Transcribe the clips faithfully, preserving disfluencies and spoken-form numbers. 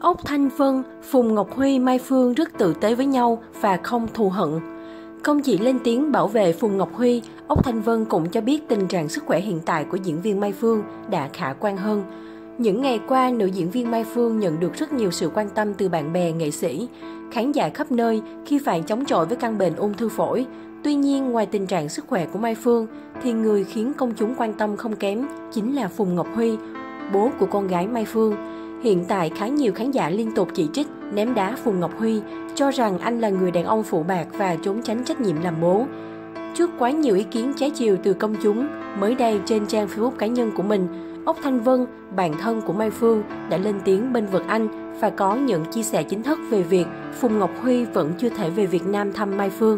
Ốc Thanh Vân, Phùng Ngọc Huy, Mai Phương rất tử tế với nhau và không thù hận. Không chỉ lên tiếng bảo vệ Phùng Ngọc Huy, Ốc Thanh Vân cũng cho biết tình trạng sức khỏe hiện tại của diễn viên Mai Phương đã khả quan hơn. Những ngày qua, nữ diễn viên Mai Phương nhận được rất nhiều sự quan tâm từ bạn bè, nghệ sĩ, khán giả khắp nơi khi phải chống chọi với căn bệnh ung thư phổi. Tuy nhiên, ngoài tình trạng sức khỏe của Mai Phương, thì người khiến công chúng quan tâm không kém chính là Phùng Ngọc Huy, bố của con gái Mai Phương. Hiện tại, khá nhiều khán giả liên tục chỉ trích, ném đá Phùng Ngọc Huy, cho rằng anh là người đàn ông phụ bạc và trốn tránh trách nhiệm làm bố. Trước quá nhiều ý kiến trái chiều từ công chúng, mới đây trên trang Facebook cá nhân của mình, Ốc Thanh Vân, bạn thân của Mai Phương, đã lên tiếng bênh vực anh và có những chia sẻ chính thức về việc Phùng Ngọc Huy vẫn chưa thể về Việt Nam thăm Mai Phương.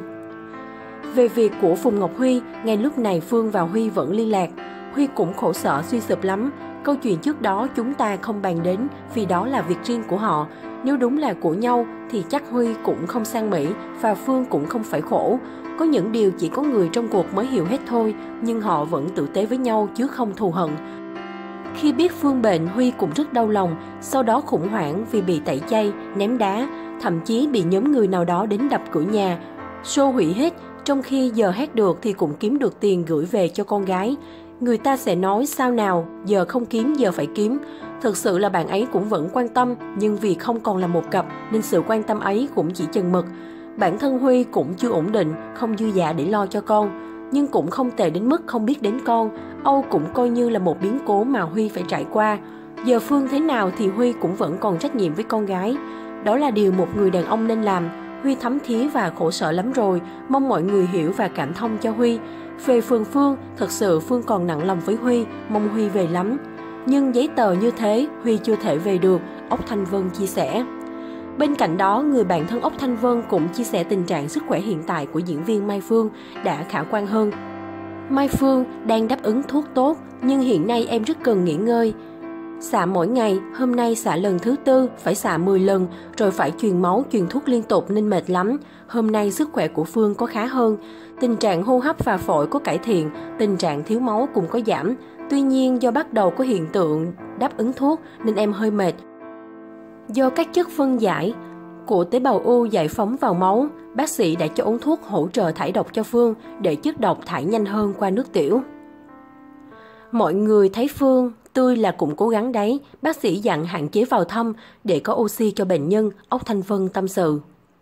Về việc của Phùng Ngọc Huy, ngay lúc này Phương và Huy vẫn liên lạc. Huy cũng khổ sở suy sụp lắm. Câu chuyện trước đó chúng ta không bàn đến vì đó là việc riêng của họ. Nếu đúng là của nhau thì chắc Huy cũng không sang Mỹ và Phương cũng không phải khổ. Có những điều chỉ có người trong cuộc mới hiểu hết thôi, nhưng họ vẫn tử tế với nhau chứ không thù hận. Khi biết Phương bệnh, Huy cũng rất đau lòng, sau đó khủng hoảng vì bị tẩy chay, ném đá, thậm chí bị nhóm người nào đó đến đập cửa nhà, show hủy hết, trong khi giờ hát được thì cũng kiếm được tiền gửi về cho con gái. Người ta sẽ nói sao nào, giờ không kiếm giờ phải kiếm. Thực sự là bạn ấy cũng vẫn quan tâm, nhưng vì không còn là một cặp nên sự quan tâm ấy cũng chỉ chừng mực. Bản thân Huy cũng chưa ổn định, không dư giả để lo cho con, nhưng cũng không tệ đến mức không biết đến con. Âu cũng coi như là một biến cố mà Huy phải trải qua. Giờ Phương thế nào thì Huy cũng vẫn còn trách nhiệm với con gái. Đó là điều một người đàn ông nên làm. Huy thấm thía và khổ sở lắm rồi, mong mọi người hiểu và cảm thông cho Huy. Về Phương Phương, thật sự Phương còn nặng lòng với Huy, mong Huy về lắm. Nhưng giấy tờ như thế, Huy chưa thể về được, Ốc Thanh Vân chia sẻ. Bên cạnh đó, người bạn thân Ốc Thanh Vân cũng chia sẻ tình trạng sức khỏe hiện tại của diễn viên Mai Phương đã khả quan hơn. Mai Phương đang đáp ứng thuốc tốt, nhưng hiện nay em rất cần nghỉ ngơi. Xạ mỗi ngày, hôm nay xạ lần thứ tư, phải xạ mười lần, rồi phải truyền máu, truyền thuốc liên tục nên mệt lắm. Hôm nay sức khỏe của Phương có khá hơn. Tình trạng hô hấp và phổi có cải thiện, tình trạng thiếu máu cũng có giảm. Tuy nhiên do bắt đầu có hiện tượng đáp ứng thuốc nên em hơi mệt. Do các chất phân giải của tế bào U giải phóng vào máu, bác sĩ đã cho uống thuốc hỗ trợ thải độc cho Phương để chất độc thải nhanh hơn qua nước tiểu. Mọi người thấy Phương tươi là cũng cố gắng đấy, bác sĩ dặn hạn chế vào thăm để có oxy cho bệnh nhân, Ốc Thanh Vân tâm sự.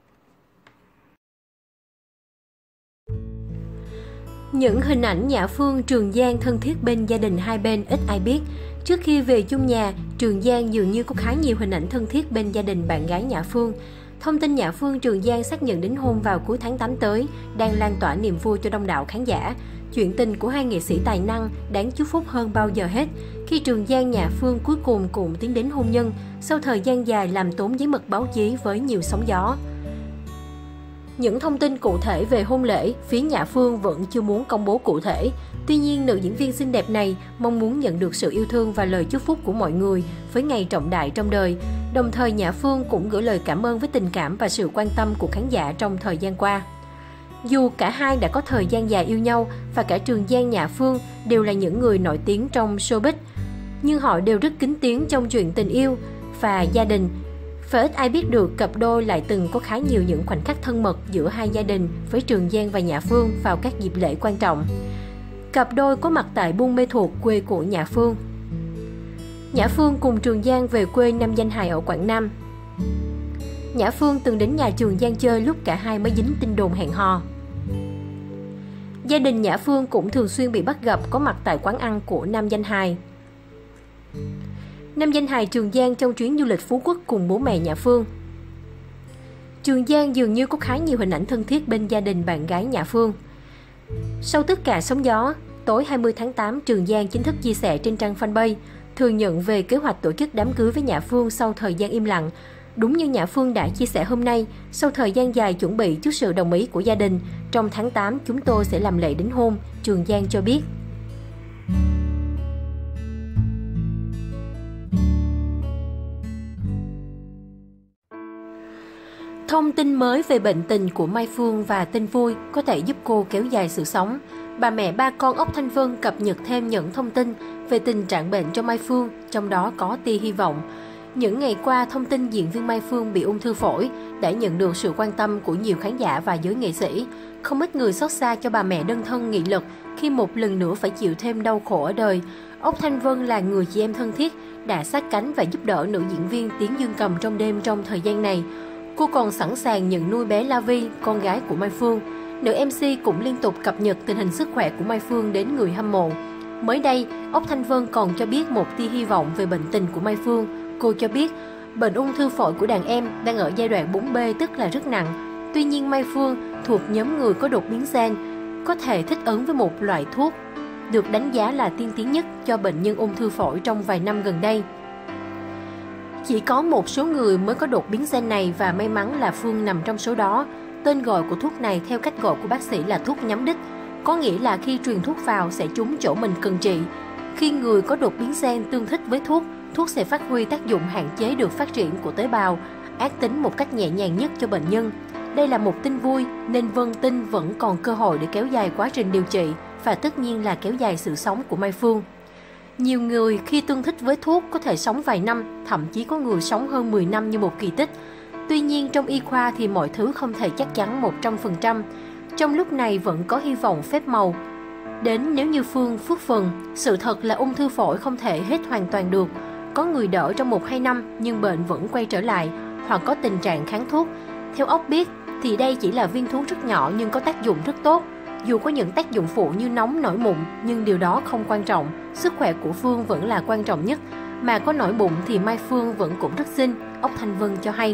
Những hình ảnh Nhã Phương, Trường Giang thân thiết bên gia đình hai bên ít ai biết. Trước khi về chung nhà, Trường Giang dường như có khá nhiều hình ảnh thân thiết bên gia đình bạn gái Nhã Phương. Thông tin Nhã Phương, Trường Giang xác nhận đính hôn vào cuối tháng tám tới đang lan tỏa niềm vui cho đông đảo khán giả. Chuyện tình của hai nghệ sĩ tài năng đáng chúc phúc hơn bao giờ hết khi Trường Giang, Nhã Phương cuối cùng cùng tiến đến hôn nhân sau thời gian dài làm tốn giấy mực báo chí với nhiều sóng gió. Những thông tin cụ thể về hôn lễ, phía Nhã Phương vẫn chưa muốn công bố cụ thể. Tuy nhiên, nữ diễn viên xinh đẹp này mong muốn nhận được sự yêu thương và lời chúc phúc của mọi người với ngày trọng đại trong đời. Đồng thời, Nhã Phương cũng gửi lời cảm ơn với tình cảm và sự quan tâm của khán giả trong thời gian qua. Dù cả hai đã có thời gian dài yêu nhau và cả Trường Giang, Nhã Phương đều là những người nổi tiếng trong showbiz, nhưng họ đều rất kín tiếng trong chuyện tình yêu và gia đình. Và ít ai biết được cặp đôi lại từng có khá nhiều những khoảnh khắc thân mật giữa hai gia đình với Trường Giang và Nhã Phương vào các dịp lễ quan trọng. Cặp đôi có mặt tại Buôn Mê Thuột, quê của Nhã Phương. Nhã Phương cùng Trường Giang về quê Nam Danh Hài ở Quảng Nam. Nhã Phương từng đến nhà Trường Giang chơi lúc cả hai mới dính tin đồn hẹn hò. Gia đình Nhã Phương cũng thường xuyên bị bắt gặp có mặt tại quán ăn của Nam Danh Hài. Nam Danh Hài Trường Giang trong chuyến du lịch Phú Quốc cùng bố mẹ Nhã Phương. Trường Giang dường như có khá nhiều hình ảnh thân thiết bên gia đình bạn gái Nhã Phương. Sau tất cả sóng gió, tối hai mươi tháng tám, Trường Giang chính thức chia sẻ trên trang fanpage, thừa nhận về kế hoạch tổ chức đám cưới với Nhã Phương sau thời gian im lặng. Đúng như Nhã Phương đã chia sẻ hôm nay, sau thời gian dài chuẩn bị trước sự đồng ý của gia đình, trong tháng tám chúng tôi sẽ làm lễ đính hôn, Trường Giang cho biết. Thông tin mới về bệnh tình của Mai Phương và tin vui có thể giúp cô kéo dài sự sống. Bà mẹ ba con Ốc Thanh Vân cập nhật thêm những thông tin về tình trạng bệnh cho Mai Phương, trong đó có tia hy vọng. Những ngày qua, thông tin diễn viên Mai Phương bị ung thư phổi đã nhận được sự quan tâm của nhiều khán giả và giới nghệ sĩ. Không ít người xót xa cho bà mẹ đơn thân nghị lực khi một lần nữa phải chịu thêm đau khổ ở đời. Ốc Thanh Vân là người chị em thân thiết, đã sát cánh và giúp đỡ nữ diễn viên Tiến Dương Cầm trong đêm trong thời gian này. Cô còn sẵn sàng nhận nuôi bé La Vi, con gái của Mai Phương. Nữ em xê cũng liên tục cập nhật tình hình sức khỏe của Mai Phương đến người hâm mộ. Mới đây, Ốc Thanh Vân còn cho biết một tia hy vọng về bệnh tình của Mai Phương. Cô cho biết, bệnh ung thư phổi của đàn em đang ở giai đoạn bốn B, tức là rất nặng. Tuy nhiên, Mai Phương thuộc nhóm người có đột biến gen, có thể thích ứng với một loại thuốc được đánh giá là tiên tiến nhất cho bệnh nhân ung thư phổi trong vài năm gần đây. Chỉ có một số người mới có đột biến gen này và may mắn là Phương nằm trong số đó. Tên gọi của thuốc này theo cách gọi của bác sĩ là thuốc nhắm đích, có nghĩa là khi truyền thuốc vào sẽ trúng chỗ mình cần trị. Khi người có đột biến gen tương thích với thuốc, thuốc sẽ phát huy tác dụng hạn chế được phát triển của tế bào, ác tính một cách nhẹ nhàng nhất cho bệnh nhân. Đây là một tin vui nên Vân tin vẫn còn cơ hội để kéo dài quá trình điều trị và tất nhiên là kéo dài sự sống của Mai Phương. Nhiều người khi tương thích với thuốc có thể sống vài năm, thậm chí có người sống hơn mười năm như một kỳ tích. Tuy nhiên trong y khoa thì mọi thứ không thể chắc chắn một trăm phần trăm. Trong lúc này vẫn có hy vọng phép màu đến nếu như Phương phước phần. Sự thật là ung thư phổi không thể hết hoàn toàn được. Có người đỡ trong một hai năm nhưng bệnh vẫn quay trở lại hoặc có tình trạng kháng thuốc. Theo Ốc biết thì đây chỉ là viên thuốc rất nhỏ nhưng có tác dụng rất tốt. Dù có những tác dụng phụ như nóng, nổi mụn nhưng điều đó không quan trọng. Sức khỏe của Phương vẫn là quan trọng nhất. Mà có nổi bụng thì Mai Phương vẫn cũng rất xinh, Ốc Thanh Vân cho hay.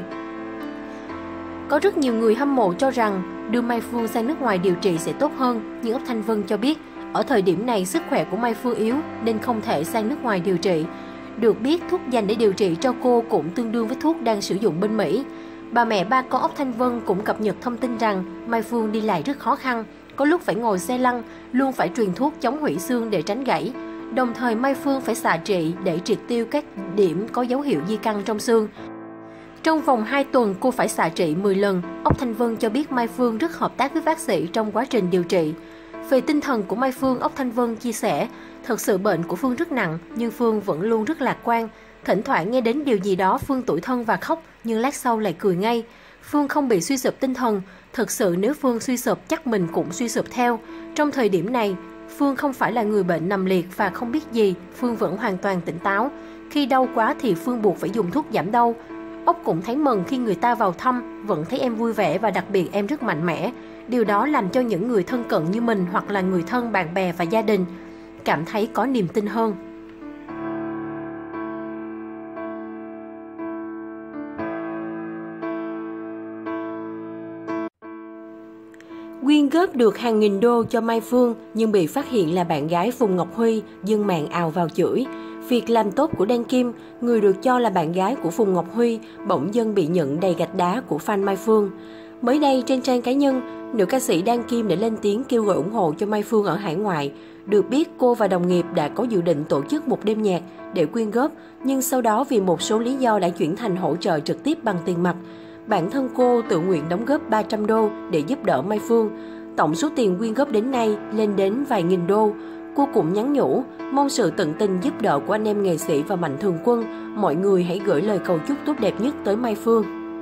Có rất nhiều người hâm mộ cho rằng đưa Mai Phương sang nước ngoài điều trị sẽ tốt hơn, nhưng Ốc Thanh Vân cho biết ở thời điểm này sức khỏe của Mai Phương yếu nên không thể sang nước ngoài điều trị. Được biết, thuốc dành để điều trị cho cô cũng tương đương với thuốc đang sử dụng bên Mỹ. Bà mẹ ba con Ốc Thanh Vân cũng cập nhật thông tin rằng Mai Phương đi lại rất khó khăn, có lúc phải ngồi xe lăn, luôn phải truyền thuốc chống hủy xương để tránh gãy. Đồng thời Mai Phương phải xạ trị để triệt tiêu các điểm có dấu hiệu di căn trong xương. Trong vòng hai tuần cô phải xạ trị mười lần. Ốc Thanh Vân cho biết Mai Phương rất hợp tác với bác sĩ trong quá trình điều trị. Về tinh thần của Mai Phương, Ốc Thanh Vân chia sẻ, thật sự bệnh của Phương rất nặng nhưng Phương vẫn luôn rất lạc quan. Thỉnh thoảng nghe đến điều gì đó Phương tủi thân và khóc nhưng lát sau lại cười ngay. Phương không bị suy sụp tinh thần. Thực sự nếu Phương suy sụp chắc mình cũng suy sụp theo. Trong thời điểm này, Phương không phải là người bệnh nằm liệt và không biết gì. Phương vẫn hoàn toàn tỉnh táo. Khi đau quá thì Phương buộc phải dùng thuốc giảm đau. Ốc cũng thấy mừng khi người ta vào thăm, vẫn thấy em vui vẻ và đặc biệt em rất mạnh mẽ. Điều đó làm cho những người thân cận như mình hoặc là người thân, bạn bè và gia đình cảm thấy có niềm tin hơn. Quyên góp được hàng nghìn đô cho Mai Phương nhưng bị phát hiện là bạn gái Phùng Ngọc Huy, dân mạng ào vào chửi. Việc làm tốt của Đan Kim, người được cho là bạn gái của Phùng Ngọc Huy, bỗng dưng bị nhận đầy gạch đá của fan Mai Phương. Mới đây trên trang cá nhân, nữ ca sĩ Đan Kim đã lên tiếng kêu gọi ủng hộ cho Mai Phương ở hải ngoại. Được biết cô và đồng nghiệp đã có dự định tổ chức một đêm nhạc để quyên góp, nhưng sau đó vì một số lý do đã chuyển thành hỗ trợ trực tiếp bằng tiền mặt. Bản thân cô tự nguyện đóng góp ba trăm đô để giúp đỡ Mai Phương. Tổng số tiền quyên góp đến nay lên đến vài nghìn đô. Cô cũng nhắn nhủ, mong sự tận tình giúp đỡ của anh em nghệ sĩ và Mạnh Thường Quân, mọi người hãy gửi lời cầu chúc tốt đẹp nhất tới Mai Phương.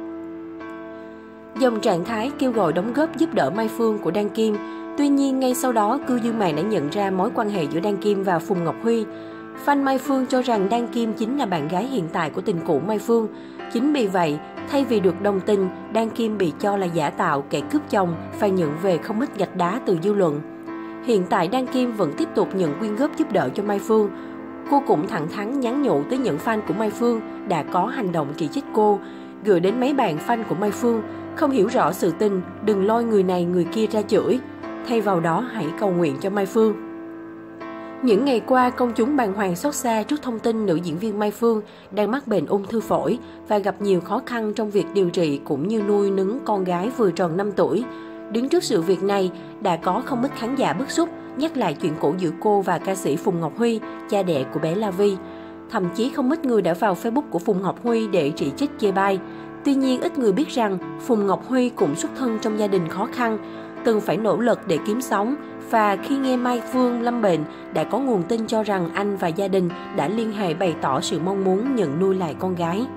Dòng trạng thái kêu gọi đóng góp giúp đỡ Mai Phương của Đan Kim. Tuy nhiên, ngay sau đó, cư dân mạng đã nhận ra mối quan hệ giữa Đan Kim và Phùng Ngọc Huy. Fan Mai Phương cho rằng Đan Kim chính là bạn gái hiện tại của tình cũ Mai Phương. Chính vì vậy, thay vì được đồng tình, Đan Kim bị cho là giả tạo, kẻ cướp chồng, phải nhận về không ít gạch đá từ dư luận. Hiện tại Đan Kim vẫn tiếp tục nhận quyên góp giúp đỡ cho Mai Phương. Cô cũng thẳng thắn nhắn nhủ tới những fan của Mai Phương đã có hành động chỉ trích cô, gửi đến mấy bạn fan của Mai Phương, không hiểu rõ sự tình, đừng lôi người này người kia ra chửi. Thay vào đó hãy cầu nguyện cho Mai Phương. Những ngày qua, công chúng bàng hoàng xót xa trước thông tin nữ diễn viên Mai Phương đang mắc bệnh ung thư phổi và gặp nhiều khó khăn trong việc điều trị cũng như nuôi nấng con gái vừa tròn năm tuổi. Đứng trước sự việc này, đã có không ít khán giả bức xúc nhắc lại chuyện cũ giữa cô và ca sĩ Phùng Ngọc Huy, cha đẻ của bé La Vi. Thậm chí không ít người đã vào Facebook của Phùng Ngọc Huy để chỉ trích chê bai. Tuy nhiên, ít người biết rằng Phùng Ngọc Huy cũng xuất thân trong gia đình khó khăn. từng phải nỗ lực để kiếm sống, và khi nghe Mai Phương lâm bệnh, đã có nguồn tin cho rằng anh và gia đình đã liên hệ bày tỏ sự mong muốn nhận nuôi lại con gái.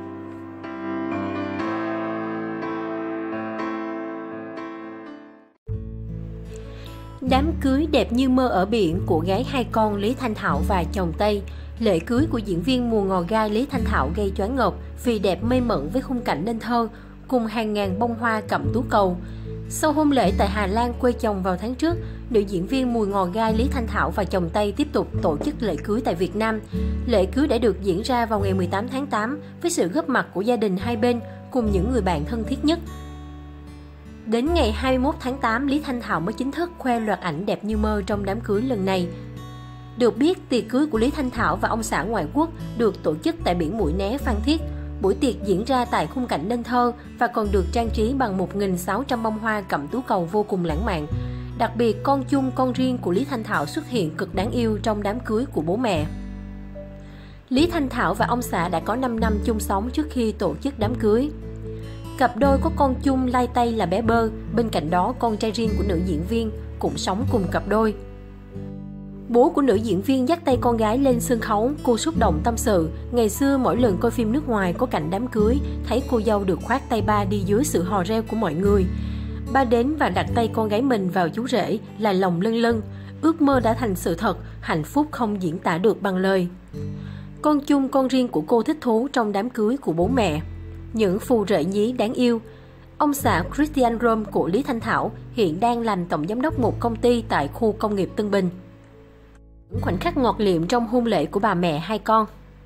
Đám cưới đẹp như mơ ở biển của gái hai con Lý Thanh Thảo và chồng Tây. Lễ cưới của diễn viên mùa ngò gai Lý Thanh Thảo gây choáng ngợp vì đẹp mê mẩn với khung cảnh nên thơ, cùng hàng ngàn bông hoa cẩm tú cầu. Sau hôn lễ tại Hà Lan quê chồng vào tháng trước, nữ diễn viên mùi ngò gai Lý Thanh Thảo và chồng Tây tiếp tục tổ chức lễ cưới tại Việt Nam. Lễ cưới đã được diễn ra vào ngày mười tám tháng tám với sự góp mặt của gia đình hai bên cùng những người bạn thân thiết nhất. Đến ngày hai mươi mốt tháng tám, Lý Thanh Thảo mới chính thức khoe loạt ảnh đẹp như mơ trong đám cưới lần này. Được biết, tiệc cưới của Lý Thanh Thảo và ông xã ngoại quốc được tổ chức tại biển Mũi Né, Phan Thiết. Buổi tiệc diễn ra tại khung cảnh nên thơ và còn được trang trí bằng một nghìn sáu trăm bông hoa cẩm tú cầu vô cùng lãng mạn. Đặc biệt, con chung con riêng của Lý Thanh Thảo xuất hiện cực đáng yêu trong đám cưới của bố mẹ. Lý Thanh Thảo và ông xã đã có năm năm chung sống trước khi tổ chức đám cưới. Cặp đôi có con chung lai tây là bé Bơ, bên cạnh đó con trai riêng của nữ diễn viên cũng sống cùng cặp đôi. Bố của nữ diễn viên dắt tay con gái lên sân khấu, cô xúc động tâm sự, ngày xưa mỗi lần coi phim nước ngoài có cảnh đám cưới, thấy cô dâu được khoác tay ba đi dưới sự hò reo của mọi người. Ba đến và đặt tay con gái mình vào chú rể là lòng lân lân, ước mơ đã thành sự thật, hạnh phúc không diễn tả được bằng lời. Con chung con riêng của cô thích thú trong đám cưới của bố mẹ. Những phù rể nhí đáng yêu. Ông xã Christian Rome của Lý Thanh Thảo hiện đang làm tổng giám đốc một công ty tại khu công nghiệp Tân Bình. Những khoảnh khắc ngọt liệm trong hôn lễ của bà mẹ hai con.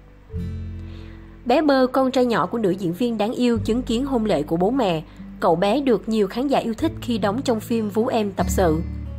Bé Bơ, con trai nhỏ của nữ diễn viên đáng yêu, chứng kiến hôn lễ của bố mẹ. Cậu bé được nhiều khán giả yêu thích khi đóng trong phim Vú Em tập sự.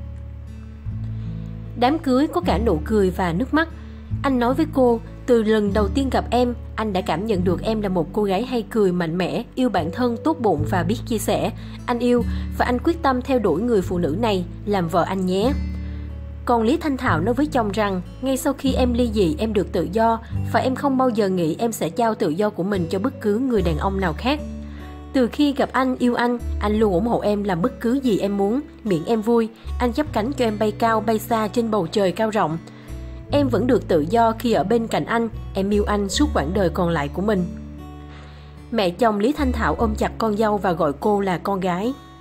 Đám cưới có cả nụ cười và nước mắt. Anh nói với cô, từ lần đầu tiên gặp em, anh đã cảm nhận được em là một cô gái hay cười, mạnh mẽ, yêu bản thân, tốt bụng và biết chia sẻ. Anh yêu và anh quyết tâm theo đuổi người phụ nữ này, làm vợ anh nhé. Còn Lý Thanh Thảo nói với chồng rằng, ngay sau khi em ly dị em được tự do và em không bao giờ nghĩ em sẽ trao tự do của mình cho bất cứ người đàn ông nào khác. Từ khi gặp anh, yêu anh, anh luôn ủng hộ em làm bất cứ gì em muốn, miễn em vui. Anh chắp cánh cho em bay cao, bay xa trên bầu trời cao rộng. Em vẫn được tự do khi ở bên cạnh anh, em yêu anh suốt quãng đời còn lại của mình. Mẹ chồng Lý Thanh Thảo ôm chặt con dâu và gọi cô là con gái.